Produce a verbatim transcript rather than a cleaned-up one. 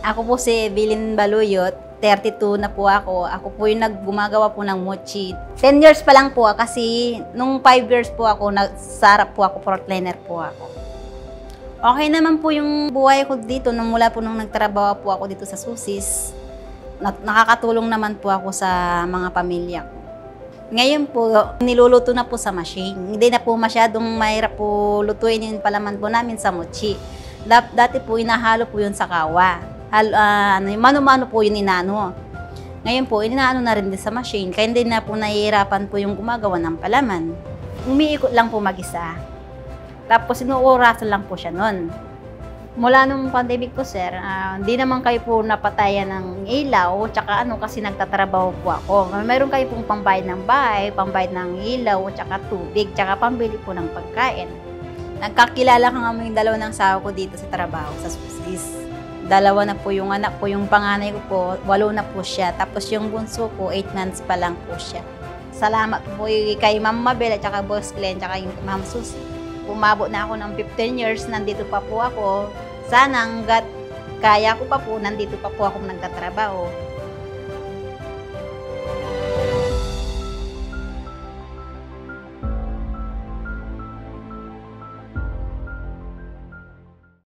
Ako po si Evelyn Baluyot, thirty-two na po ako. Ako po yung naggumagawa po ng mochi. ten years pa lang po kasi nung five years po ako, nagsarap po ako, frontliner po ako. Okay naman po yung buhay ko dito nung mula po nung nagtrabaho po ako dito sa Susie's. Nakakatulong naman po ako sa mga pamilya ko. Ngayon po, niluluto na po sa machine. Hindi na po masyadong mahirap po lutuin yung palaman po namin sa mochi. Dati po, inahalo po yun sa kawa. Hal, uh, mano-mano po yun inano. Ngayon po, inaano na rin din sa machine. Kaya hindi na po nahihirapan po yung gumagawa ng palaman. Umiikot lang po mag-isa. Tapos inuurasan lang po siya nun. Mula nung pandemic po, sir, uh, hindi naman kayo po napatayan ng ilaw, tsaka ano, kasi nagtatrabaho po ako. Meron kayo pong pambayad ng bahay, pambayad ng ilaw, tsaka tubig, tsaka pambili po ng pagkain. Nagkakilala ka nga mo yung dalawa ng sawa ko dito sa trabaho, sa Susie's. Dalawa na po yung anak ko, yung panganay ko po, walo na po siya. Tapos yung bunso ko, eight months pa lang po siya. Salamat po kay Ma'am Mabel at tsaka Boss Glenn, tsaka yung Ma'am Susie. Umabot na ako ng fifteen years, nandito pa po ako. Sana hanggat kaya ko pa po, nandito pa po ako nagtatrabaho.